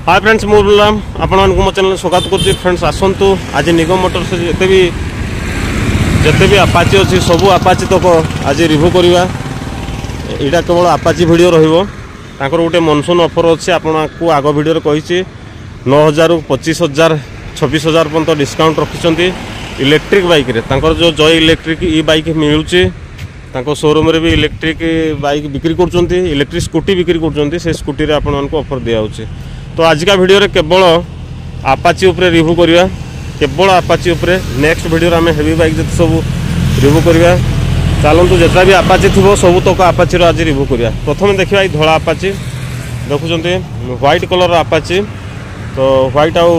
Hi friends मुरलाम आपण मो channel स्वागत कर फ्रेंड्स आसतु आज निगम मोटर्स जिते भी आपाची अच्छी सबू आपाची तक आज रिव्यू करवा यहाँ केवल आपाची वीडियो रही गोटे मनसून ऑफर अच्छे आपको आग वीडियो कही 9,000 ରୁ 25,000 26,000 पर्यंत डिस्काउंट रखिंट इलेक्ट्रिक बाइक रे जो जय इलेक्ट्रिक ई बाइक मिलूँ शोरूम रे भी इलेक्ट्रिक बाइक बिक्री कर इलेक्ट्रिक स्कूटी बिक्री कर स्कूटी आपको ऑफर दिखाऊँ। तो आज का वीडियो रे केवल आपाची उपरे रिव्यू करवा केवल आपाची उपरे नेक्स्ट वीडियो रे आम हेवी बाइक जो सब रिव्यू करवा चलतु जितना भी आपाची थी सब तक आपाची आज रिव्यू करवा। प्रथम देखा ये धला आपाची देखुं व्हाइट कलर आपाची तो व्हाइट आउ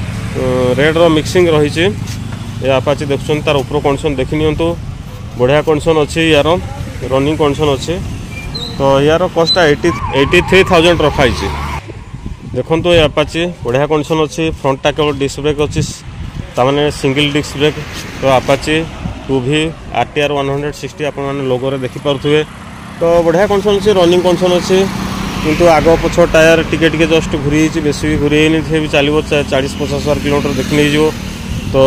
रेड रो मिक्सिंग रही ये आपाची देखुं तार ऊपर कंडीशन देखी नियंतु बढ़िया कंडीशन अच्छे यार रनिंग कंडीशन अच्छे। तो यार कॉस्ट 83,000 रखाई देखो तो ये आपाची बढ़िया कंडीशन अच्छी फ्रंटा केवल डिस्क ब्रेक अच्छी ताने सिंगल डिस्क ब्रेक। तो आपाची 2V RTR 160 आप लोगो रे देखी पारे तो बढ़िया कंडीशन अच्छी रनिंग कंडीशन अच्छी किंतु आग पछ टायर टिके जस्ट घूरी बेसी भी घूरी नहीं भी चलो 40-50,000 किलोमीटर देखी नहीं जो। तो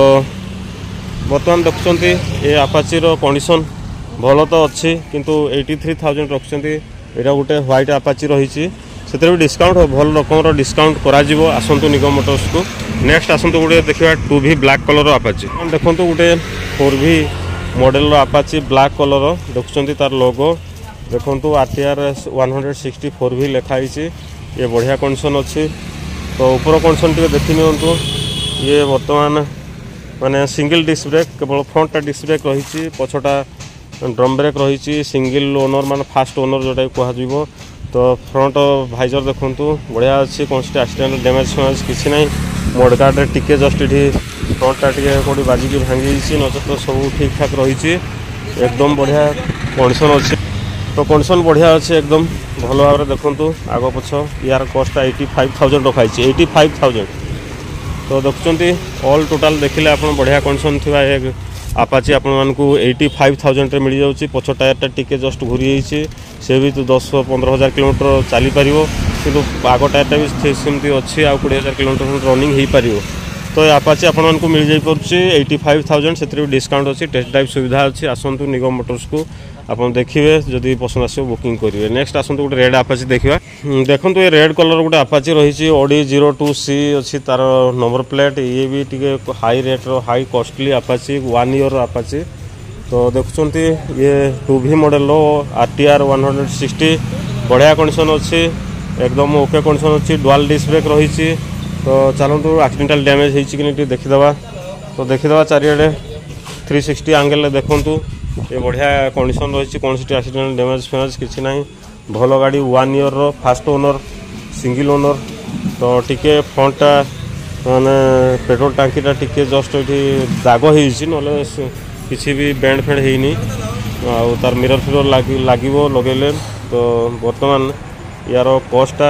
बर्तमान देखुं ये आपाची कंडीशन भल तो अच्छी किंतु 83,000 रखुंट यहाँ गोटे व्हाइट आपाची रही से भी डिस्काउंट भल रकम डिस्काउंट करा आसतु निगम मोटर्स को। नेक्स्ट आसतु गोटे देखा 2V ब्लैक कलर आपाची देखो गोटे 4V model Apache black colour देखुं तार लोगो देखो RTR 160 4V लिखाई ये बढ़िया कंडीशन अच्छी। तो ऊपर कंडीशन टे देखी नियंतु ये बर्तमान माने सिंगल डिस्क ब्रेक केवल फ्रंटा डिस्क ब्रेक रही पछटा ड्रम ब्रेक रही सिंगल ओनर मान फास्ट ओनर जोटा कह। तो फ्रंट भाइजर देखूँ बढ़िया अच्छी कौन सी एक्सीडेंट डैमेज फेमेज किसी ना मोडगार्ड टिके जस्ट ये फ्रंटा टे कौटी बाजिकी भांगी नचे तो सब ठीक ठाक रही एकदम बढ़िया कंडीशन अच्छे। तो कंडीशन बढ़िया अच्छे एकदम भल भाव देखूँ आग पछ यार कॉस्ट 85,000 रखाई 85,000। तो देखुं ऑल टोटाल देखिले आप बढ़िया कंडीशन थी एक आपाची आपको 85,000 मिल जाऊँगी पछ टायरटा टिके जस्ट घूरी से भी तो 10-15,000 किलोमीटर चली पार कि आग टायरटा भी सेमती अच्छी आ 20,000 किलोमीटर रनिंग हो पार। तो आपाची आपको मिल जाए 85,000 से भी डिस्काउंट अच्छी टेस्ट ड्राइव सुविधा अच्छी आसतु निगम मोटर्स को आप देखिए जदि पसंद आस बुकिंग करेंगे। नेक्स्ट आसतु गोटे रेड आपाची देखा देखो ये रेड कलर गोटे आपाची रही OD 02C अच्छी तार नंबर प्लेट ये भी टी high rate high costly Apache 1 year Apache. तो देखुं ये 2V मॉडल RTR 160 बढ़िया कंडीशन अच्छी एकदम ओके कंडीशन अच्छी डुअल डिस्क ब्रेक रही। तो चलतु एक्सीडेंटल डैमेज होती देखीदे तो देखीदे चारिड़े 360 एंगल देखूँ ये बढ़िया कंडीशन रही कौन सी एक्सीडेंट डैमेज फेमेज किसी ना भल गाड़ी 1 year first owner single owner. तो टिके फ्रंटा माने पेट्रोल टांकीटा टिके जस्ट ये दाग हो किसी भी बैंड फेड होनी तार मिरर फिरर लगे। तो बर्तमान यार कॉस्टा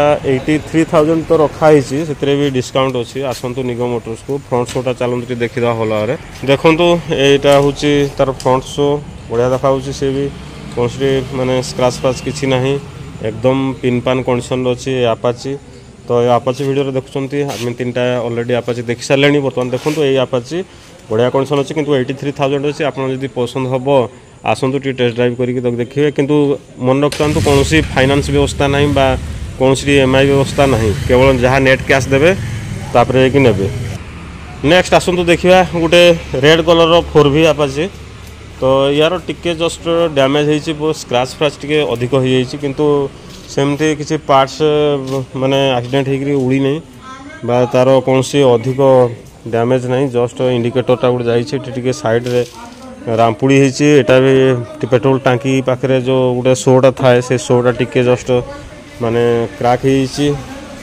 83,000 तो रखाई से भी डिस्काउंट अच्छी आसतु निगम मोटर्स को। फ्रंट शोटा चलते देखीदा हल भाव देखूँ यहाँ हूँ तार फ्रंट शो बढ़िया देखा से भी कौन सी माने स्क्रैच फ्रैच किसी ना एकदम पिन पान कंडीशन अच्छी आपाची। तो आपाची वीडियो देखुं आम 3टा अलरेडी आपाची देखी सारे बर्तमान देखूँ ये आपाची बढ़िया कंडीशन अच्छी किंतु 83,000 अच्छी आप पसंद हम आसतु टी टेस्ट ड्राइव करके देखिए किंतु मन रखता कौन सी फाइनान्स व्यवस्था ना कौन सी EMI व्यवस्था ना केवल जहाँ नेट कैश देवे तापर कि ने। नेक्स्ट आसतु देखा गोटे रेड कलर 4V आपाची तो यार टिके जस्ट डैमेज हो स्क्रैच फ्रैच टिके अधिक हो किंतु सेमती किसी पार्ट्स माने एक्सीडेंट होकर उड़ी नहीं बा तार कौन सी अधिक डैमेज नहीं जस्ट इंडिकेटरटा गोटे जाइए साइड रे रामपुड़ी होटा भी पेट्रोल टांकी पाखे जो गोटे शोटा थाए से शोटा टिके जस्ट माने क्रैक हो।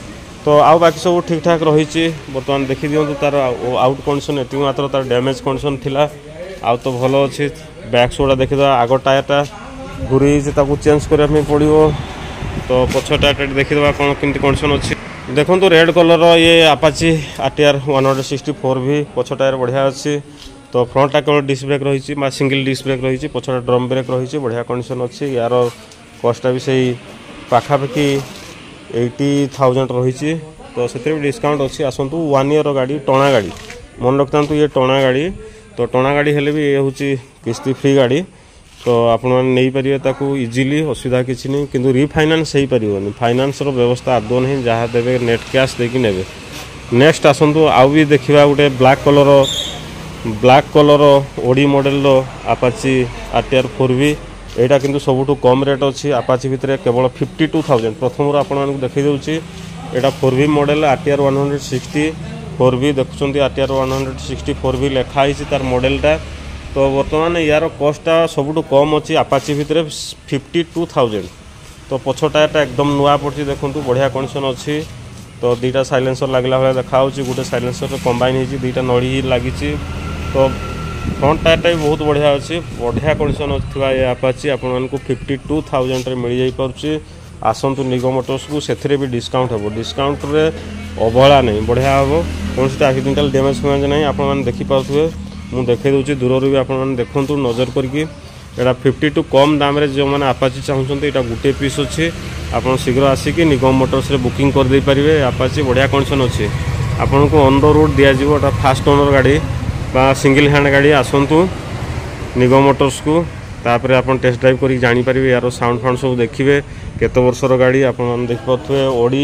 तो आउ बाकी सब ठीक ठाक रही बर्तमान देखी दिंतु तार आउट कंडीशन ये मात्र तार डैमेज कंडीशन थिला आउ तो भल अच्छी बैक शोटा देखीद आग टायरटा घूरी चेंज करने पड़ो। तो पछ टायरटा देखीद कौन केमती कंडीशन अच्छी देखो रेड कलर ये आपाची RTR 160 4V पछ टायर बढ़िया अच्छी। तो फ्रंटा केवल डिस्क ब्रेक रही सिंगल डिस्क ब्रेक रही पछटा ड्रम ब्रेक रही बढ़िया कंडीशन अच्छी। यार कॉस्टा भी सही पाखापाखि 80,000 रही तो से डिस्काउंट अच्छी आसतु 1 ईयर गाड़ी टणा गाड़ी मन रखता ये टणा गाड़ी तो टणा गाड़ी हेले भी ये हूँ किस्ती फ्री गाड़ी तो आपण नहीं पारे इजिली असुविधा किसी नहीं किंतु रिफाइनान्स हो पारन फाइनान्स व्यवस्था आदौ नहीं जहाँ देवे नेट कैश देकी नेबे। नेक्स्ट आसतु आउ भी देखा गोटे black colour OD model Apache RTR 4V यहाँ किंतु सबुठ कम रेट अच्छी आपाची भितर केवल 52,000 प्रथम आपको देखी दूसरी यहाँ 4V model RTR 160 4V देखुं RTR 160 4V लिखाई तार मॉडलटा तो बर्तमान यार कस्टा सबुठ कम अच्छी आपाची भितर 52,000 तो पछ टायरटा एकदम नुआ पड़ी देखूँ बढ़िया कंडीशन अच्छी तो दुईटा साइलेंसर लगला भाई देखा गोटे साइलेंसर कंबाइन हो दुईटा नड़ी लगी तो फ्रंट टायरटा भी बहुत बढ़िया अच्छी बढ़िया कंडीशन अच्छा ये आपाची आपको 52,000 मिल जापी आसतु निगम मोटर्स को से भी डिस्काउंट हे डिस्काउंट रे अवहेला नहीं बढ़िया हम कौन सी एक्सीडेंटल डैमेज फैमेज नहीं आपने देखिपे मुझे देखे दूसरी दूर भी आपने देखूँ नजर करके यहाँ 52 कम दाम जो मैंने आपाची चाहते यहाँ गोटे पीस अच्छी आप शीघ्र आसिक निगम मोटर्स बुकिंग कर दे पारे आपाची बढ़िया कंडीशन अच्छी आपन को ऑन द रोड दिज्व फास्ट ओनर गाड़ी बा सिंगल हैंड गाड़ी आसतु निगम मोटर्स को तापर आप टेस्ट ड्राइव कर जापर यार साउंड फाउंड सब देखिए केत वर्षर गाड़ी आप देखिपे ओडी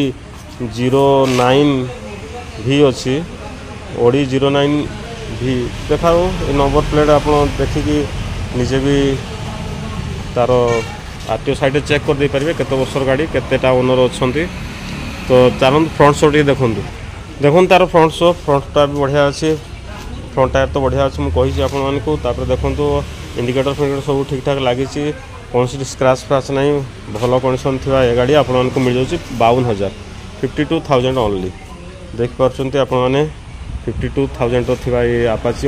09V अच्छी ओडी 09V देखा नंबर प्लेट आप देखिकी निजे भी तार आरटीओ साइड चेक कर दे पारे केत वर्षर गाड़ी केतेटा ओनर अच्छा तो चलते फ्रंट शो देखो तार फ्रंट शो फ्रंटा भी बढ़िया अच्छी फ्रंट टायर तो बढ़िया अच्छे मुझे आपको देखो इंडिकेटर फिंडिकेटर सब ठीक ठाक लगी कौन सी स्क्रैच फ्राच नहीं भल कंडीशन थी ये गाड़ी आपको मिल जाऊँ 52,000 52,000 ओनली देखिपुंट आपने 52,000 थी ये आपाची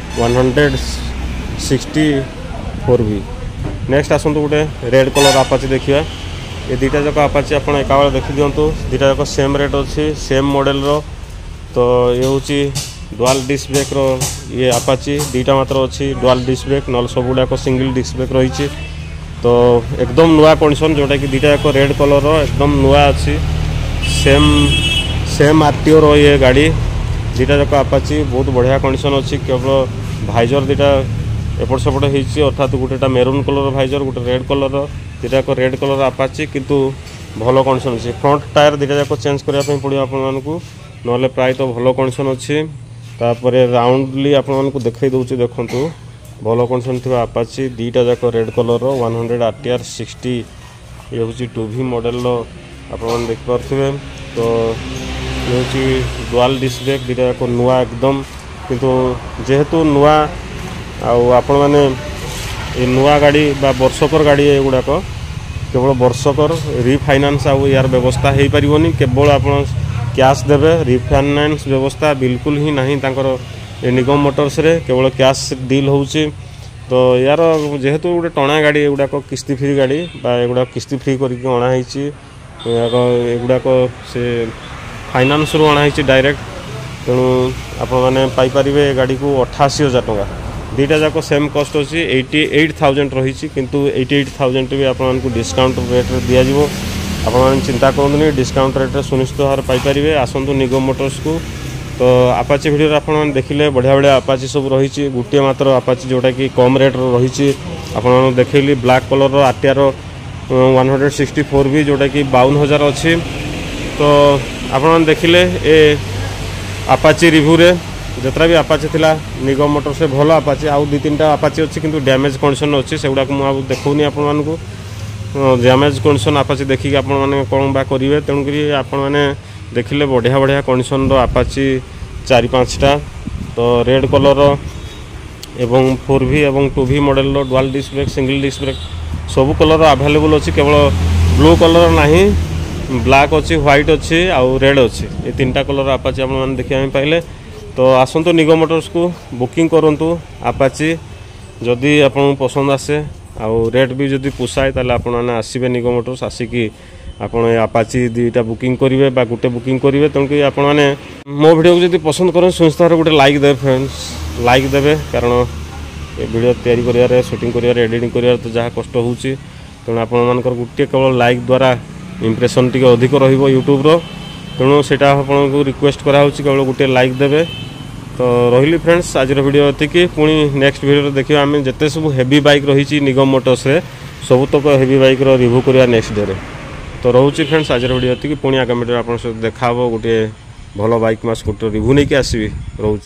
160 4V। नेक्स्ट आसतु गोटे रेड कलर आपाची देखिए ये दुईटा जाक आपाची आप एका बेले देखी दिंतु दुईटा जाक सेम रेट अच्छी सेम मॉडल तो ये हूँ डुआल डिस्क ब्रेक ये आपाची दुईटा मात्र अच्छी डुआल डिस्क ब्रेक ना सब गुड़ाक सिंगल डिस्क ब्रेक रही तो एकदम नुआ कंडीशन जोटा कि दुईटा जाक रेड कलर एकदम नुआ अच्छी सेम आरटीओ रो ये गाड़ी दुईटा जाक आपाची बहुत बढ़िया कंडीशन अच्छी केवल भाइजर दुईटा एपट सेपट होती अर्थात गोटेटा मेरून कलर भाइजर गोटे रेड कलर दुईटा जाक रेड कलर आपाची किंतु भल कंडीशन अच्छी फ्रंट टायर दुईटा जाक चेंज करने पड़ो आपको ना प्राय तो भल कंडीशन अच्छी तापर राउंडली आपको देखई दूसरी देखूँ भल कंडीशन थी आपाची दुईटा जाक रेड कलर 100 आरटीआर 60 ये हूँ 2V मॉडल आप देखिपे तो ये हूँ डुआल डिस्क ब्रेक दुईटा जाक नुआ एकदम किंतु जेहेतु नुआ आपण मैंने ये नुआ गाड़ी बा वर्षकर गाड़ी ये गुड़ाक केवल वर्षकर रिफाइनान्स आउ यार व्यवस्था हो पारनी केवल आप कैश देवे रिफाइनान्स व्यवस्था बिल्कुल ही नहीं तांकर निगम मोटर्स रे केवल कैश डील होउची तो यार जेहेतु गोटे टणा गाड़ी एगुड़ाक किस्ती फ्री गाड़ी बा एगुड़ा किस्ती फ्री करके अणाई एगुड़ाक से फाइनान्स रू अणाई डायरेक्ट तेणु आपने गाड़ी को 88,000 टका दुईटा जाक सेम कस्ट अच्छी 88,000 रही किंतु 88,000 भी आपको डिस्काउंट रेट दिज्व आप चिंता करूँ डिस्काउंट रेट सुनिश्चित भाव पाइपर आसतु निगम मोटर्स को तो आपाची भिडियो आप देखिले बढ़िया बढ़िया आपाची सब रही गोटे मात्र आपाची जोटा कि कम रेट रही आप देखली ब्लैक कलर आरटीआर 160 4V जोटा कि 52,000 अच्छी तो आप देखिले ए आपाची रिव्यू रे जितना भी आपाची थिला निगम मोटर से भल आपाची आउ 2-3टा आपाची अच्छी किंतु डैमेज कंडीशन अच्छी से गुड़ाक मुझे देखूनी आपको डैमेज कंडीशन आपाची देखिए आप कौन बा करेंगे तेणुक आपने देखिले बढ़िया बढ़िया कंडीशन आपाची 4-5टा तो रेड कलर एवं 4V एवं 2V model dual disc brake single disc brake सब कलर अवेलेबल अच्छी केवल ब्लू कलर नहीं ब्लैक अच्छी व्हाइट अच्छी आउ रेड अच्छी ये 3टा कलर आपाची आप देखा पाइले तो आसतु निगम मोटर्स को बुकिंग करूँ आपाची जदि आपन पसंद आसे आउ रेट भी जदि पोसाए ताले आपने आसबे निगम मोटर्स आसिकी आपन आपाची दुईटा बुकिंग करेंगे बा गोटे बुकिंग करेंगे तेणुक आपने मो वीडियो को जब पसंद करें सुनिश्चित भाव गोटे लाइक देवे फ्रेंड्स लाइक देवे कारण ये वीडियो तैयारी कर शूटिंग कर एडिटिंग कर तो जहाँ कष्ट होची तेणु आपर गोटे केवल लाइक द्वारा इम्प्रेशन टी अधिक रहिबो यूट्यूब रो तेणु सेटा आपको रिक्वेस्ट कराऊँ केवल गोटे लाइक देवे। तो रही फ्रेंड्स आज वीडियो एतिकी पुणी नेक्स्ट वीडियो देखिए आम जिते सब हेवी बाइक रही निगम मोटर्स रे सब तक हेवी बाइक रिव्यू करवा नेक्स्ट डे। तो रोचे फ्रेंड्स आज वीडियो एतिकी पुणी आगामी वीडियो आप देखा गोटे भल बाइक स्कूटर रिव्यू नहीं आसबि रोचे।